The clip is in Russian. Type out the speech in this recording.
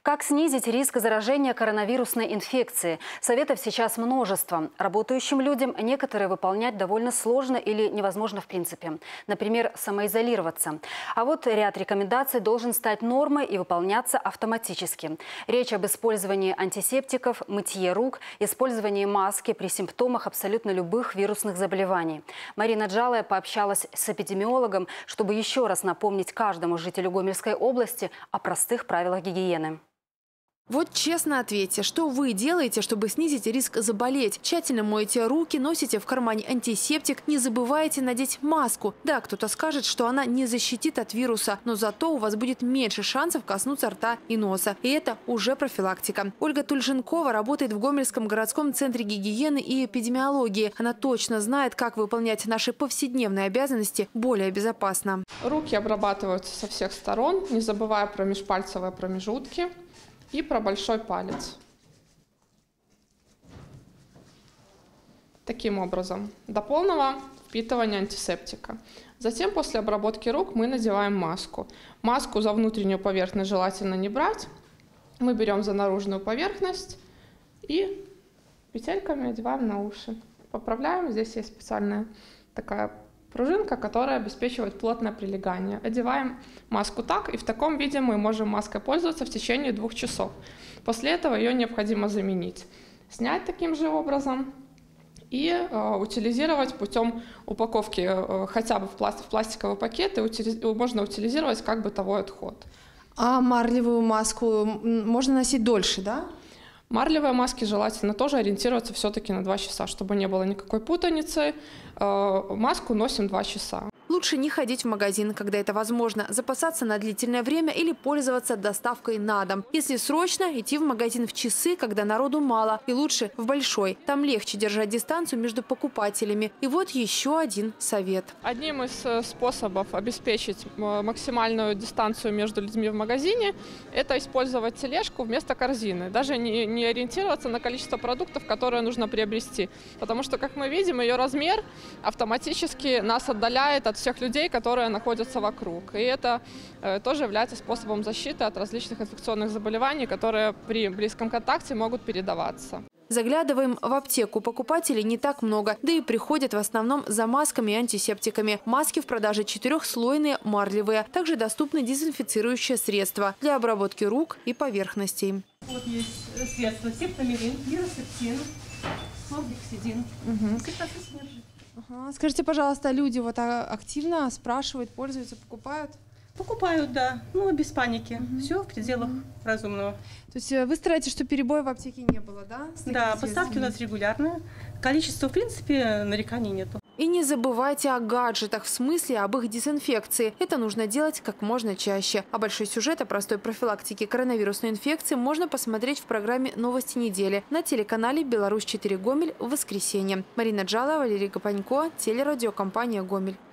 Как снизить риск заражения коронавирусной инфекцией? Советов сейчас множество. Работающим людям некоторые выполнять довольно сложно или невозможно в принципе. Например, самоизолироваться. А вот ряд рекомендаций должен стать нормой и выполняться автоматически. Речь об использовании антисептиков, мытье рук, использовании маски при симптомах абсолютно любых вирусных заболеваний. Марина Джалая пообщалась с эпидемиологом, чтобы еще раз напомнить каждому жителю Гомельской области о простых правилах гигиены. Вот честно ответьте, что вы делаете, чтобы снизить риск заболеть? Тщательно моете руки, носите в кармане антисептик, не забывайте надеть маску. Да, кто-то скажет, что она не защитит от вируса, но зато у вас будет меньше шансов коснуться рта и носа. И это уже профилактика. Ольга Тульженкова работает в Гомельском городском центре гигиены и эпидемиологии. Она точно знает, как выполнять наши повседневные обязанности более безопасно. Руки обрабатываются со всех сторон, не забывая про межпальцевые промежутки. И про большой палец. Таким образом, до полного впитывания антисептика. Затем после обработки рук мы надеваем маску. Маску за внутреннюю поверхность желательно не брать. Мы берем за наружную поверхность и петельками одеваем на уши. Поправляем. Здесь есть специальная такая пружинка, которая обеспечивает плотное прилегание. Одеваем маску так, и в таком виде мы можем маской пользоваться в течение 2 часов. После этого ее необходимо заменить. Снять таким же образом и утилизировать путем упаковки хотя бы в пластиковый пакет, и можно утилизировать как бытовой отход. А марлевую маску можно носить дольше, да? Марлевые маски желательно тоже ориентироваться все-таки на 2 часа, чтобы не было никакой путаницы. Маску носим 2 часа. Лучше не ходить в магазин, когда это возможно, запасаться на длительное время или пользоваться доставкой на дом. Если срочно, идти в магазин в часы, когда народу мало, и лучше в большой. Там легче держать дистанцию между покупателями. И вот еще один совет. Одним из способов обеспечить максимальную дистанцию между людьми в магазине – это использовать тележку вместо корзины. Даже не ориентироваться на количество продуктов, которые нужно приобрести. Потому что, как мы видим, ее размер автоматически нас отдаляет от всех людей, которые находятся вокруг. И это тоже является способом защиты от различных инфекционных заболеваний, которые при близком контакте могут передаваться. Заглядываем в аптеку. Покупателей не так много, да и приходят в основном за масками и антисептиками. Маски в продаже 4-слойные, марлевые. Также доступны дезинфицирующие средства для обработки рук и поверхностей. Вот есть средства септамирин, гиросептин, хлоргексидин. Скажите, пожалуйста, люди вот активно спрашивают, пользуются, покупают? Покупают, да, но без паники. Все в пределах разумного. То есть вы стараетесь, чтобы перебоя в аптеке не было, да? Да, поставки у нас регулярные. Количество, в принципе, нареканий нету. И не забывайте о гаджетах, в смысле об их дезинфекции. Это нужно делать как можно чаще. А большой сюжет о простой профилактике коронавирусной инфекции можно посмотреть в программе «Новости недели» на телеканале «Беларусь-4 Гомель» в воскресенье. Марина Джалая, Валерий Гапанько, телерадиокомпания «Гомель».